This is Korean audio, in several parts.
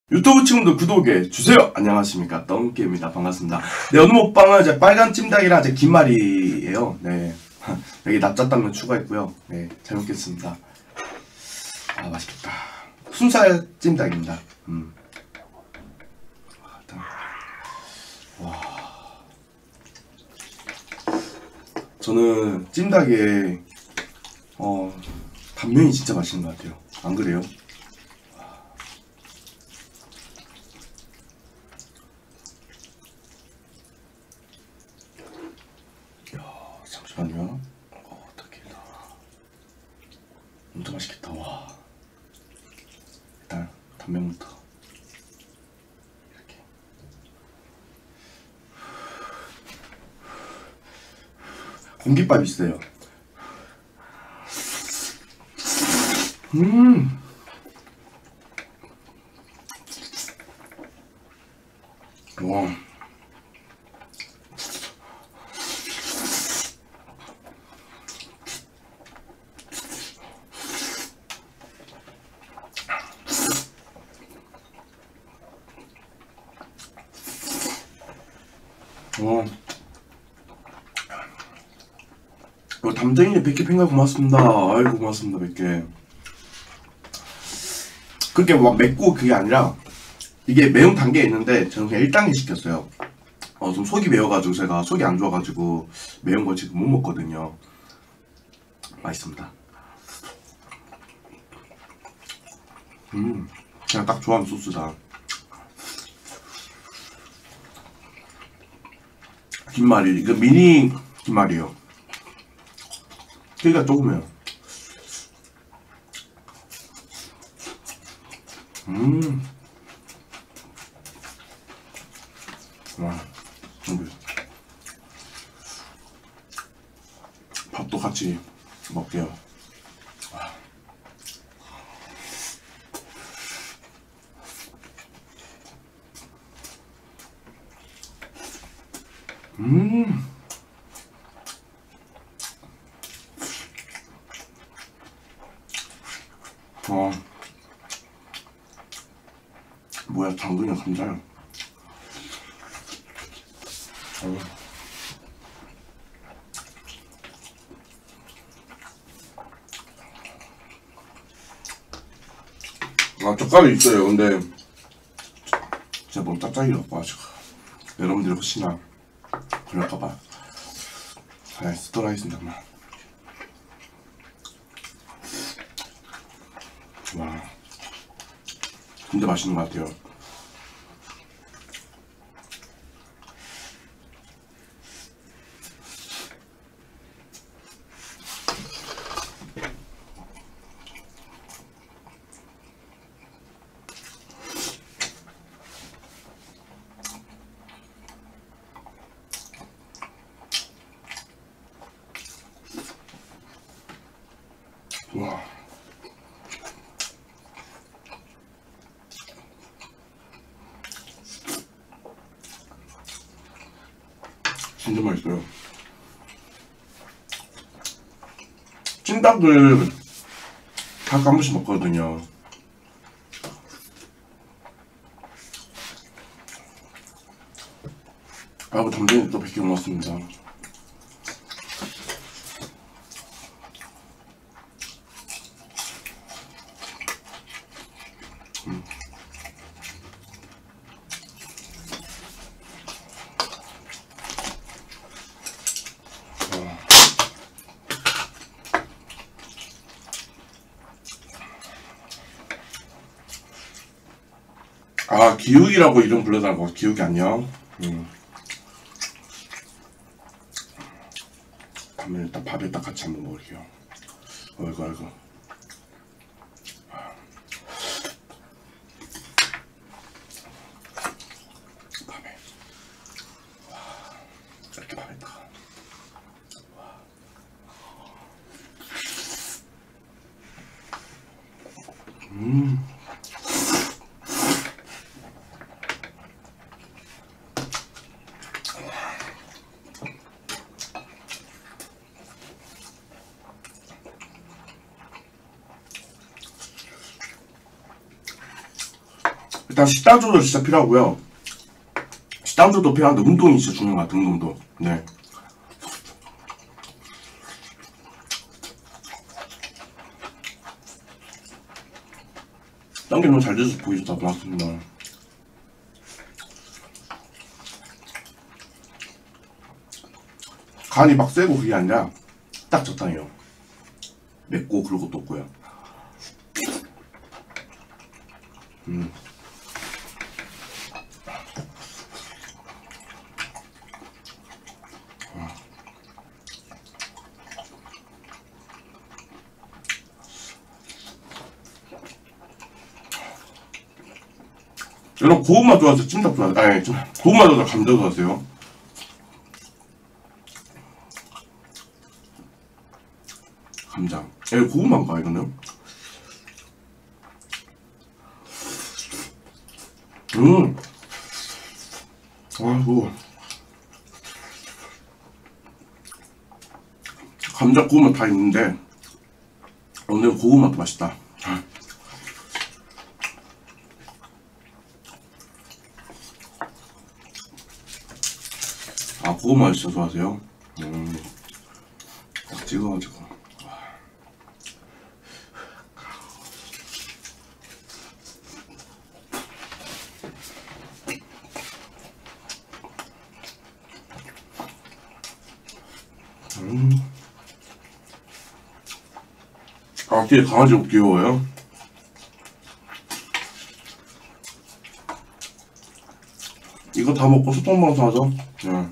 유튜브 친구들 구독해 주세요. 안녕하십니까, 떵깨입니다. 반갑습니다. 네, 오늘 먹방은 이제 빨간 찜닭이랑 이제 김말이에요. 네, 여기 납작당면 추가했고요. 네, 잘 먹겠습니다. 아, 맛있겠다. 순살 찜닭입니다. 와, 저는 찜닭에 단면이 진짜 맛있는 것 같아요. 안 그래요? 잠시만요. 어떻게 다 엄청 맛있겠다. 와, 일단 단면부터 이렇게. 공깃밥 있어요. 와. 담쟁이님 100개 팬가 고맙습니다. 아이고, 고맙습니다. 100개. 그렇게 막 맵고 그게 아니라 이게 매운 단계에 있는데 저는 그냥 1단계 시켰어요. 좀 속이 매워가지고 제가 속이 안 좋아가지고 매운 거 지금 못 먹거든요. 맛있습니다. 그냥 딱 좋아하는 소스다. 김말이, 이거 미니 김말이에요. 크기가 조금해요. 와, 밥도 같이 먹게요. 뭐야, 당근이랑 감자야. 젓갈이 있어요. 근데 제가 너무 짭짤이라고 가지고 여러분들이 혹시나 그럴까봐 쓰도록 하겠습니다. 와, 진짜 맛있는 것 같아요. 와, 진짜 맛있어요. 찜닭을 가끔 한 번씩 먹거든요. 아이고, 담배는 또 100개 고맙습니다. 아, 기욱이라고 이름 불러달라고. 기욱이 안녕. 다음에 일단 밥에 딱 같이 한번 먹을게요. 아이고, 아이고. 밥에. 와, 이렇게 밥에 딱. 일단 식단 조절 진짜 필요하고요. 식단 조절도 필요한데 운동이 진짜 중요한 것 같아요. 운동도. 네. 딴게 너무 잘 돼서 보기 좋다. 고맙습니다. 간이 막 세고 그게 아니라 딱 적당해요. 맵고 그럴 것도 없고요. 여러분 고구마 좋아하세요? 찜닭 좋아하세요? 아니 고구마 좋아하세요? 감자 좋아하세요? 감자. 이거 고구마인가 이거는? 아이고. 감자 고구마 다 있는데 오늘 고구마도 맛있다. 아 고구마 진짜 좋아하세요? 딱 찍어가지고. 아 뒤에 강아지가 귀여워요. 이거 다 먹고 소통방송 하죠. 네.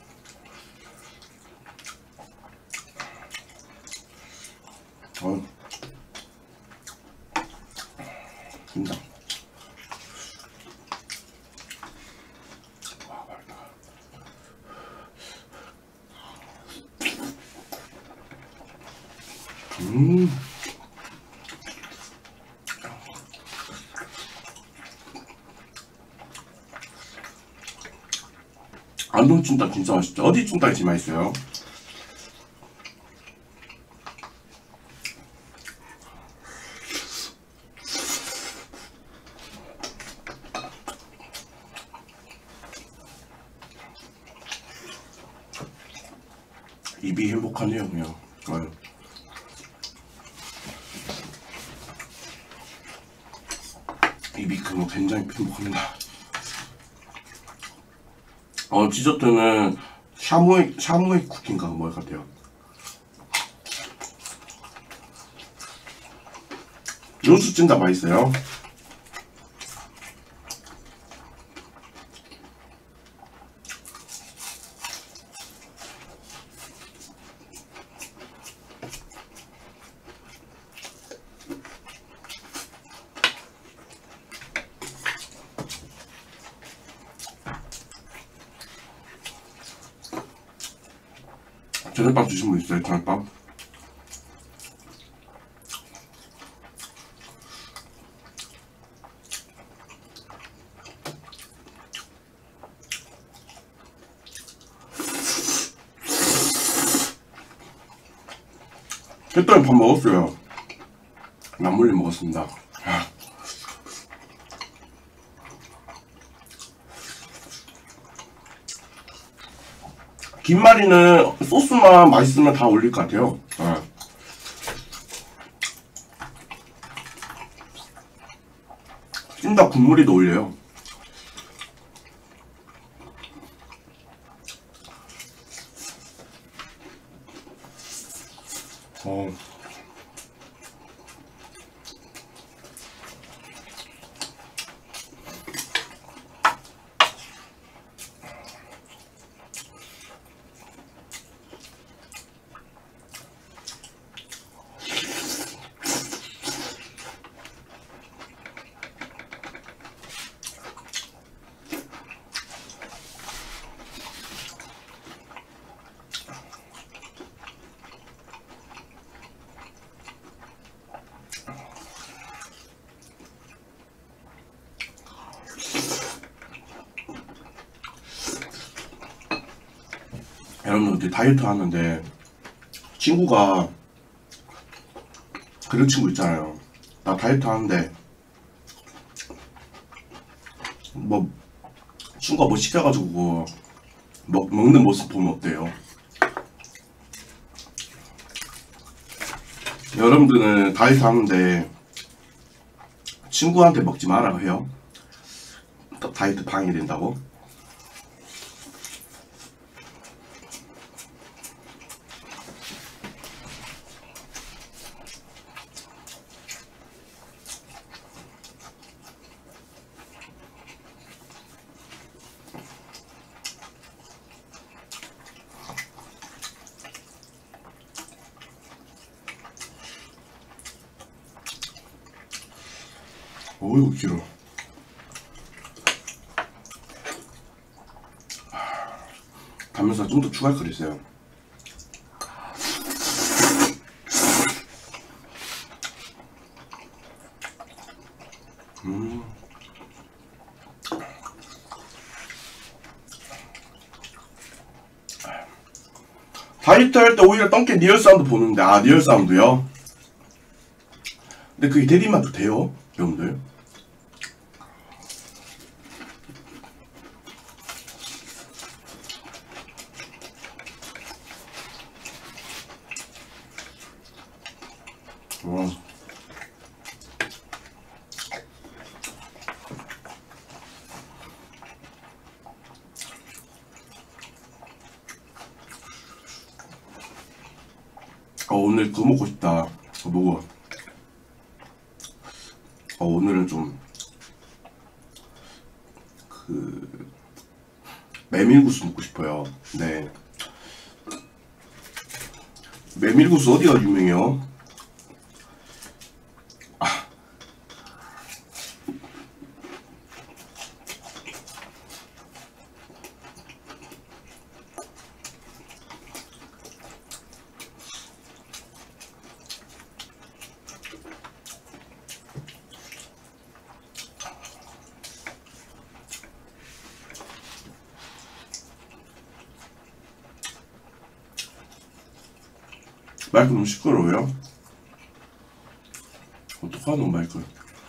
진짜. 와, 맛있다. 안동 찜닭 진짜 맛있죠? 어디 찜닭이 제일 맛있어요? 입이 행복하네요, 그냥. 좋아요. 입이 그거 굉장히 행복합니다. 디저트는 샤무이 쿠키인가 뭐 같아요. 요수 찜닭 맛있어요. 저녁밥 주신 분 있어요? 저녁밥? 했더니 밥 먹었어요. 나물리 먹었습니다. 김말이는 소스만 맛있으면 다 어울릴 것 같아요. 찜닭 국물이 더 어울려요. 여러분들 다이어트 하는데 친구가 그런 친구 있잖아요. 나 다이어트 하는데 뭐 친구가 뭐 시켜가지고 먹는 모습 보면 어때요? 여러분들은 다이어트 하는데 친구한테 먹지 마라 해요? 다이어트 방해된다고? 어이구 길어. 담면서 좀 더 추가할 거 있어요. 다이어트 할 때 오히려 똥개 리얼 사운드 보는데, 아 리얼 사운드요? 근데 그게 대리만도 돼요 여러분들? 오늘 그거 먹고 싶다. 뭐고? 오늘은 좀 메밀국수 먹고 싶어요. 네. 메밀국수 어디가 유명해요? 마이크 너무 시끄러워요? 어떡하노 마이크.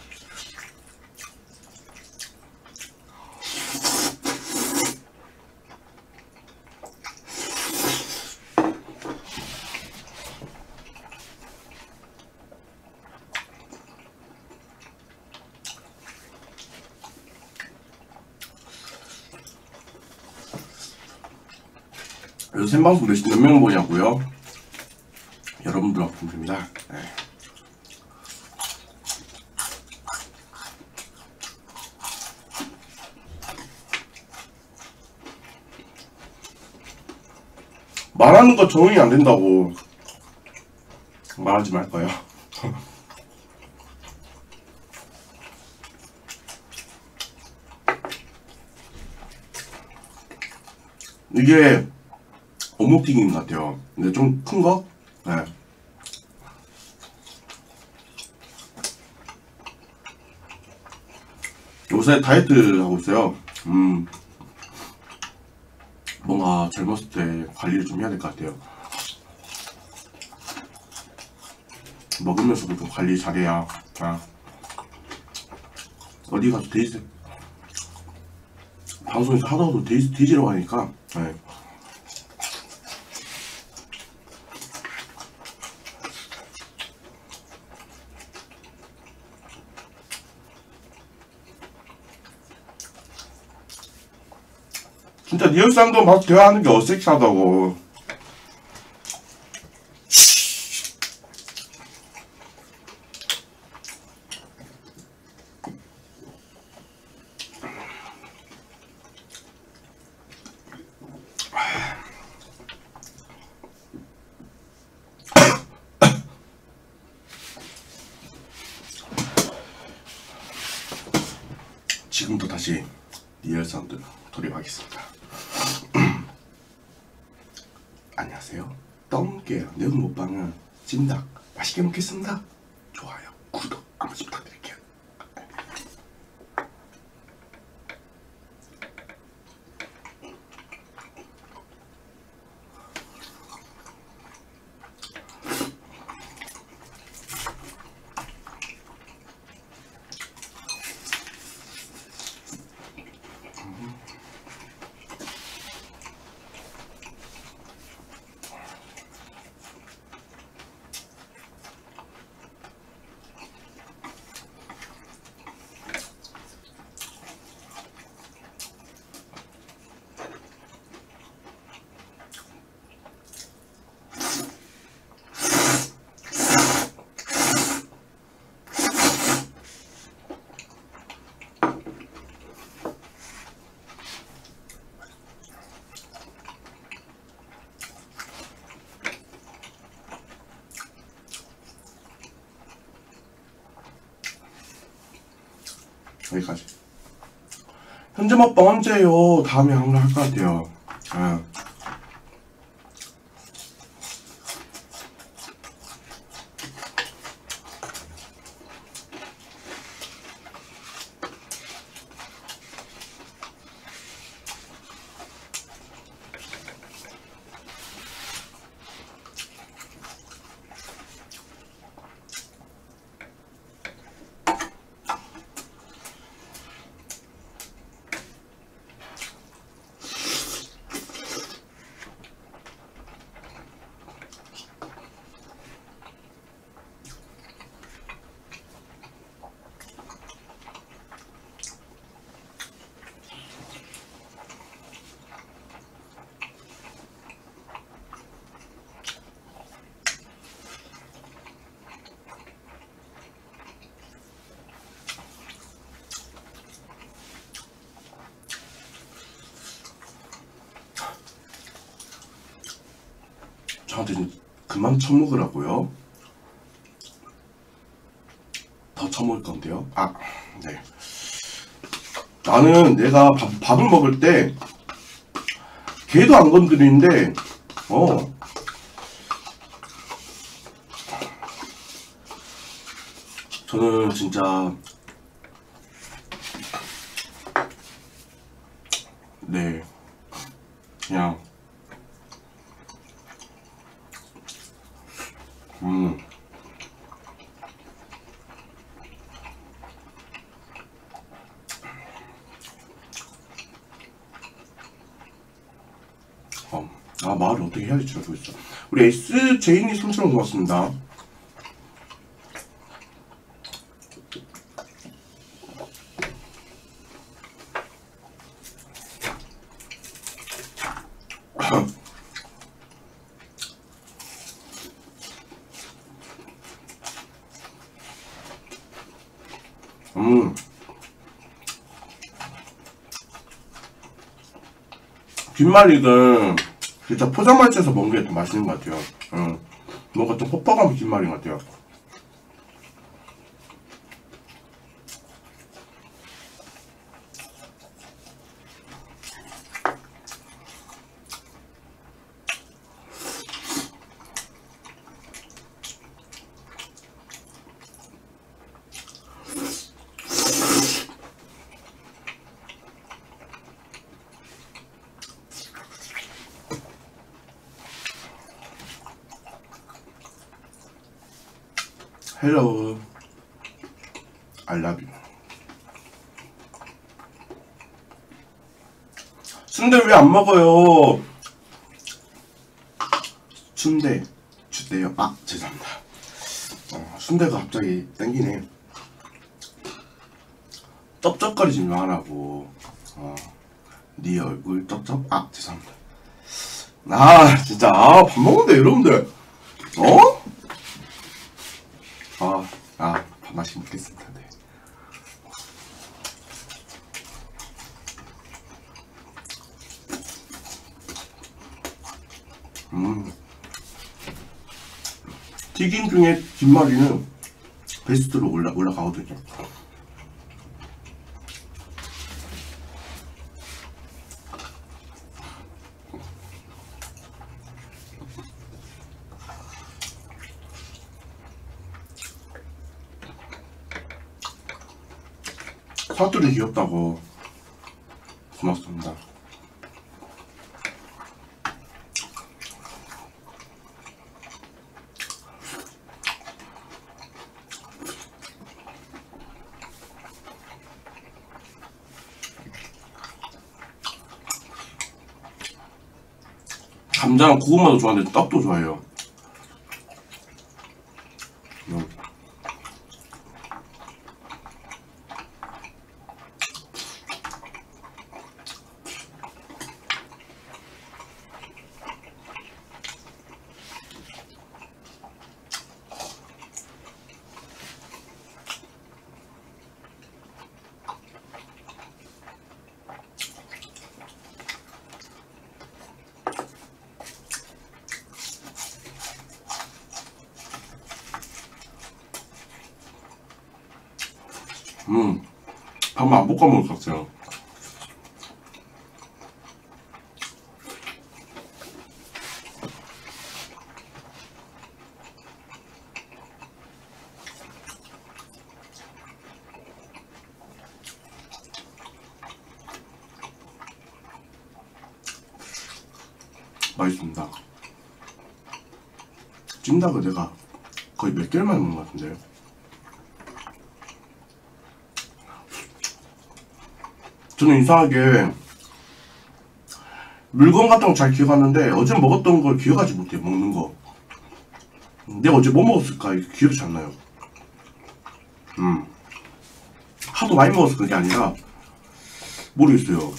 요새 생방송 몇 명 보냐고요? 여러분들하고 보면 됩니다. 네. 말하는 거 적응이 안 된다고 말하지 말까요? 이게 어묵튀김 같아요. 근데 좀 큰 거? 네. 요새 다이어트 하고 있어요. 뭔가 젊었을 때 관리를 좀 해야 될 것 같아요. 먹으면서도 좀 관리 잘해야. 어디 가서 데이트 방송에서 하다가도 뒤지러 가니까. 네. 진짜 리얼 사운드 봐서 대화하는 게 어색하다고. 지금도 다시 리얼 사운드 돌입하겠습니다. 안녕하세요. 똥개요. 내 먹방은 찜닭 맛있게 먹겠습니다. 좋아요, 구독 한 번씩 부탁드릴게요. 여기까지. 현재 먹방 언제요? 다음에 한번 할 것 같아요. 저한테 좀 그만 처먹으라고요? 더 처먹을 건데요? 네. 나는 내가 밥을 먹을 때 걔도 안 건드리는데 저는 진짜 네 그냥 말을 어떻게 해야 될지 모르겠어. 우리 SJ님 3,000원 고맙습니다. 김말이는 진짜 포장마차에서 먹는 게 더 맛있는 것 같아요. 뭔가 좀 퍽퍽한 김말인 것 같아요. Hello, I love you. 순대 왜 안 먹어요? 순대 주세요. 죄송합니다. 순대가 갑자기 땡기네. 쩝쩝거리지 마라고. 네 얼굴 쩝쩝. 죄송합니다. 진짜 밥 먹는데 여러분들 밥 맛있게 먹겠습니다. 네. 튀김 중에 김말이는 베스트로 올라가거든요. 사투리 귀엽다고 고맙습니다. 감자랑 고구마도 좋아하는데 떡도 좋아해요. 밥만 안 볶아 먹을 것 같아요. 맛있습니다. 찜닭을 내가 거의 몇 개를 만든 것 같은데요. 저는 이상하게 물건 같은 거 잘 기억하는데 어제 먹었던 걸 기억하지 못해요. 먹는 거. 내가 어제 뭐 먹었을까 기억이 안 나요. 하도 많이 먹어서 그게 아니라 모르겠어요.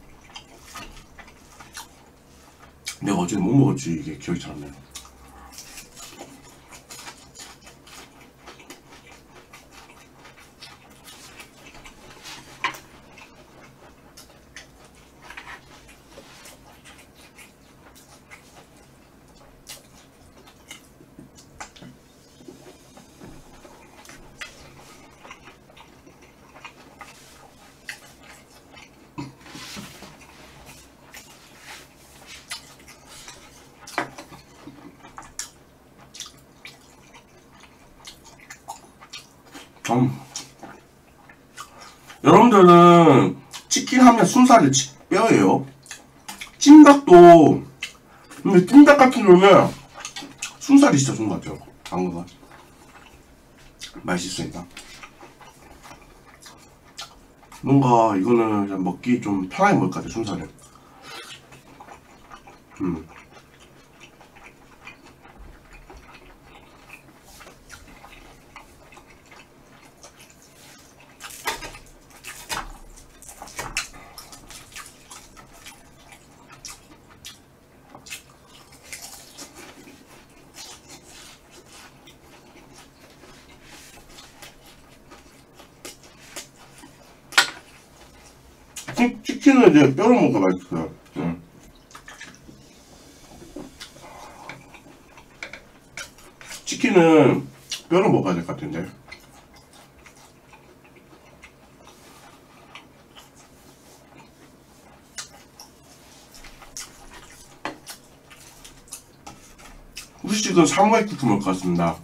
내가 어제 뭐 먹었지 이게 기억이 잘 안 나요. 여러분들은 치킨 하면 순살이 뼈예요. 찜닭도 근데 찜닭 같은 경우는 순살이 진짜 좋은 것 같아요. 방금은 맛있습니다. 뭔가 이거는 그냥 먹기 좀 편하게 먹을 것 같아요. 순살은. 치킨은 이제 뼈를 먹어야 맛있어요. 치킨은 뼈를 먹어야 될 것 같은데. 후식은 사무라이 쿠프 먹을 것 같습니다.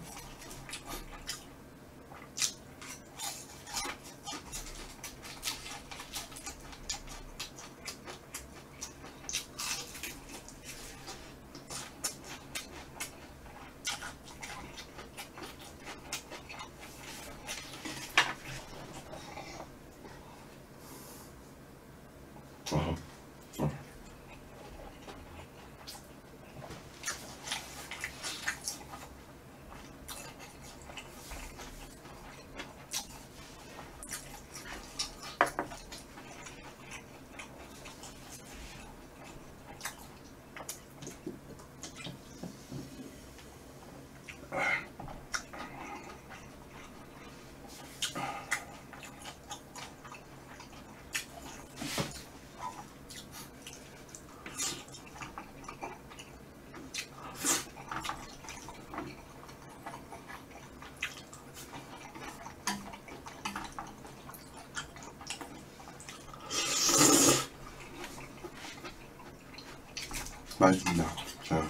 맛있습니다. 자,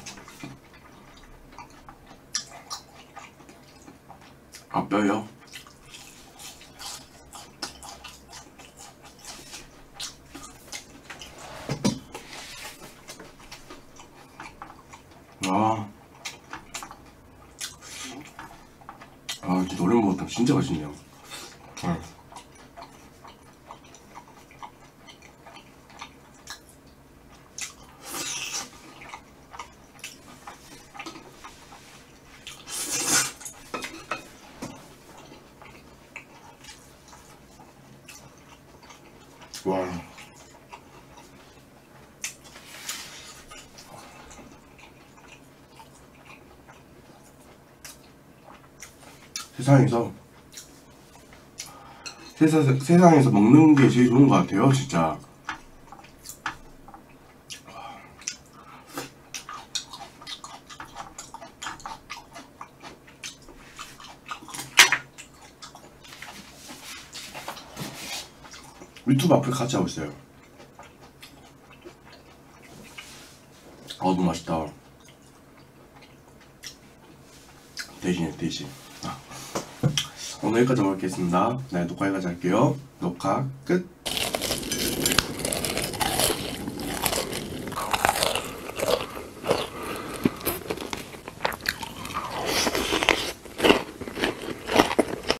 뼈요. 진짜 오랜만에 먹었다. 진짜 맛있네요. 와. 세상에서 먹는 게 제일 좋은 것 같아요, 진짜. 유튜브 앞을 같이 하고 있어요. 너무 맛있다. 대신에 대신. 오늘 여기까지 먹겠습니다. 네, 녹화 여기까지 할게요. 녹화 끝.